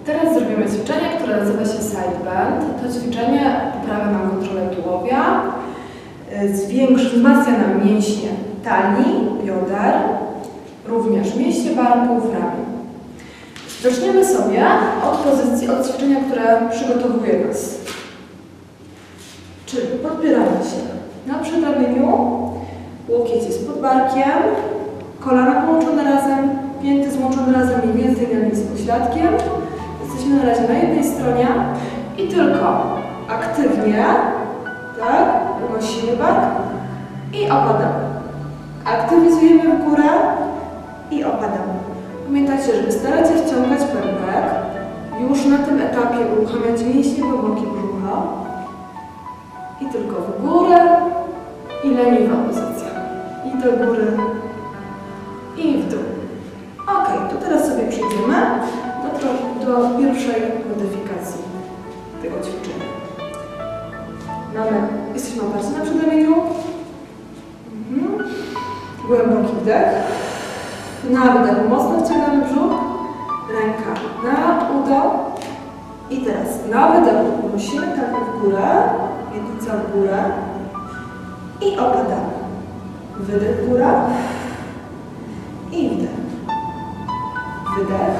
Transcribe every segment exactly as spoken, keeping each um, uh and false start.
Teraz zrobimy ćwiczenie, które nazywa się side bend. To ćwiczenie poprawia nam kontrolę tułowia, zwiększa, wzmacnia nam mięśnie talii, bioder, również mięśnie barków, ramion. Zaczniemy sobie od pozycji, od ćwiczenia, które przygotowuje nas. Czyli podpieramy się na przedramieniu, łokieć jest pod barkiem, kolana połączone razem, pięty złączone razem mniej więcej na linii z pośladkiem. Jesteśmy na razie na jednej stronie i tylko aktywnie, tak, unosimy bark i opadamy. Aktywizujemy w górę i opadamy. Pamiętajcie, żeby starać się wciągać pępek. Już na tym etapie uruchamiać mięśnie głębokie brzucha. I tylko w górę i leniwa pozycja. I do góry i w dół. Ok, to teraz sobie przejdziemy do, do pierwszej modyfikacji tego ćwiczenia. Mamy, jesteśmy oparci na przedramieniu. Mhm. Głęboki wdech. Na wydechu mocno wciągamy brzuch. Ręka na udo. I teraz na wydechu unosimy taką w górę. Miednica w górę. I opadamy. Wydech, góra. I wdech. Wydech.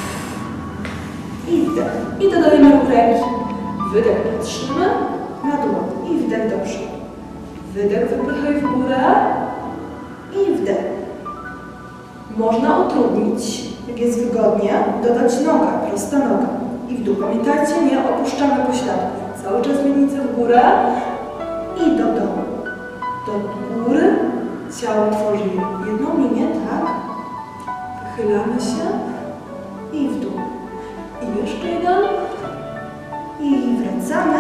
I wdech. I dodajemy ruch ręki. Wydech patrzymy na dłoń. I wdech do przodu. Wydech wypychaj w górę. I wdech. Można utrudnić, jak jest wygodnie, dodać nogę, prosta noga. I w dół. Pamiętajcie, nie opuszczamy pośladków. Cały czas miednicę w górę i do dołu. Do góry. Ciało tworzy jedną linię, tak? Wychylamy się i w dół. I jeszcze jeden. I wracamy.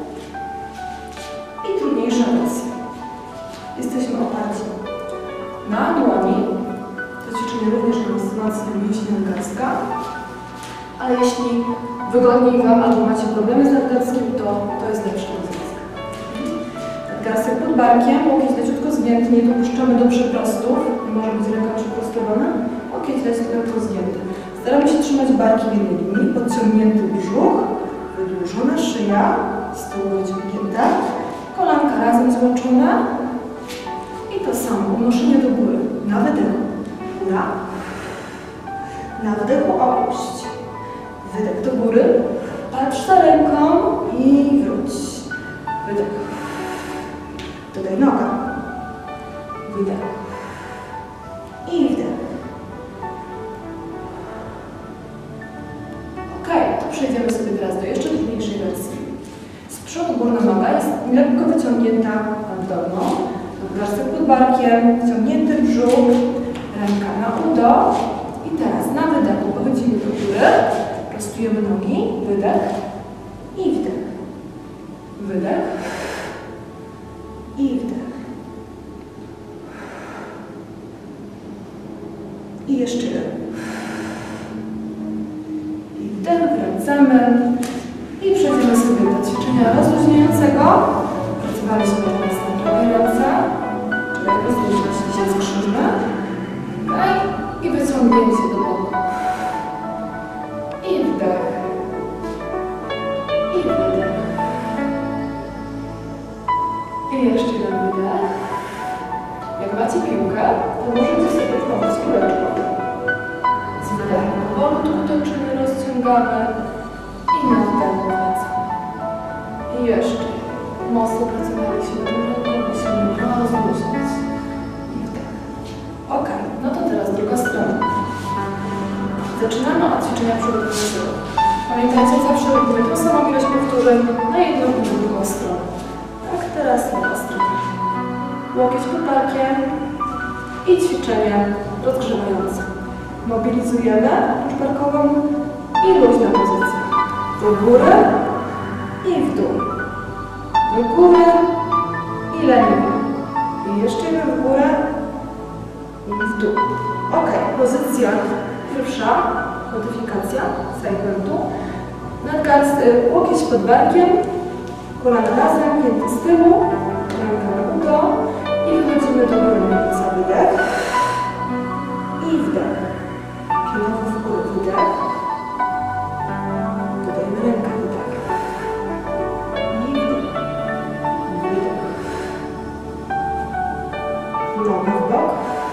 I trudniejsza wersja. Jesteśmy oparci na dłoni. To ćwiczenie również nam wzmacnia mięśnie nadgarstka. Ale jeśli wygodniej Wam albo macie problemy z nadgarstkiem, to to jest lepsza pozycja. Nadgarstek pod barkiem, łokieć leciutko zgięty, nie dopuszczamy do przeprostów. Nie może być ręka przeprostowana. Łokieć leciutko zgięty. Staramy się trzymać barki w jednej linii, podciągnięty brzuch, wydłużona szyja, z tyłu wyciągnięta, kolanka razem złączone i to samo, unoszenie do góry, na wydechu, góra, na wdechu opuść, wydech do góry, patrz za ręką i wróć, wydech, dodaj noga, wydech i wdech. Przejdziemy sobie teraz do jeszcze trudniejszej wersji. Z przodu górna noga jest lekko wyciągnięta nad dolną, nadgarstek pod barkiem, wyciągnięty brzuch, ręka na udo. I teraz na wydechu wychodzimy do góry, prostujemy nogi, wydech i wdech. Wydech i wdech. I jeszcze jeden. Wdech, wracamy i przejdziemy sobie do ćwiczenia rozluźniającego. Pracowaliśmy teraz na prawej ręce, czyli rozluźnić się, skrzyżmy. Okay. I wyciągnięcie do boku. I wdech. I wydech. I jeszcze jeden wydech. Jak macie piłkę, to możecie sobie pomóc piłeczką. Z wydechem powolutku toczymy, rozciągamy i na wdechu wracamy. I jeszcze mocno pracowaliśmy tym ręką, musimy rozluźnić. I wdech. Ok, no to teraz druga strona. Zaczynamy od ćwiczenia przygotowawczego. Pamiętajcie, zawsze robimy tą samą ilość powtórzeń na jedną i na drugą stronę. Tak, teraz lewa strona. Łokieć pod barkiem i ćwiczenie rozgrzewające. Mobilizujemy opusz barkową i luźna pozycja. Do góry i w dół. Do góry i leniwo. I jeszcze jeden w górę i w dół. Ok, pozycja pierwsza, modyfikacja segmentu. Nadgarstek, łokieć pod barkiem, kolana razem, pięty z tyłu, ręka na udo i wychodzimy do góry. Wydech i wdech. Pionowo w górę, wydech nogę w bok.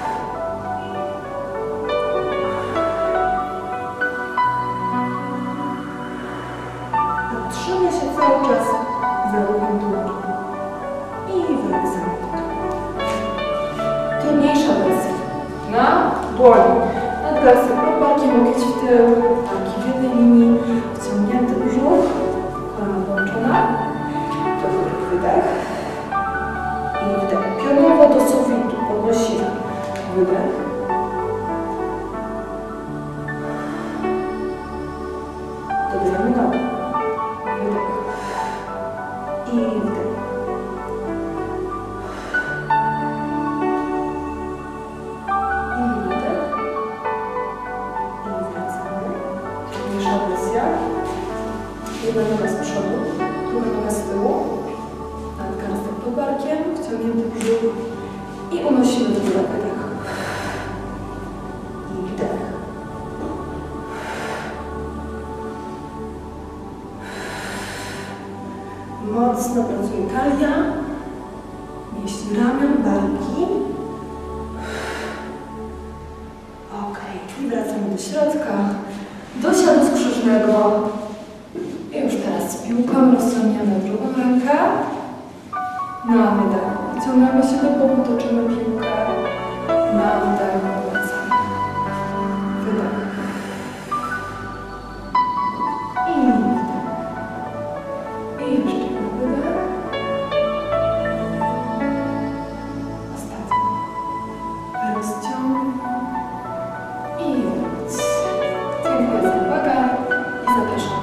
Trzymaj się cały czas za ruchem dłoni i wracamy. Trudniejsza wersja. Na dłoni. Nadgarstek pod barkiem, łokieć w tył, barki w jednej linii, wciągnięty brzuch, kolana połączona, do góry wydech i wdech. Pionowo do sufitu podnosimy. Wydech. Dodajemy nogę. Wydech. I wdech. I wydech. I wracamy. Mniejsza wersja. Jedna noga z przodu, druga noga z tyłu. Nadgarstek pod barkiem, wciągnięty brzuch. I unosimy do góry. Wydech. I wdech. Mocno pracuje talia, mięśnie ramion, barki. Ok, i wracamy do środka, do siadu skrzyżnego. I już teraz z piłką rozciągniemy drugą rękę. Na wydech wyciągamy się do boku, toczymy piłkę. Na wydech wracamy. Wydech. I wdech. I jeszcze wydech. Ostatni. Rozciąg. I wróć. Dziękuję za uwagę i zapraszam.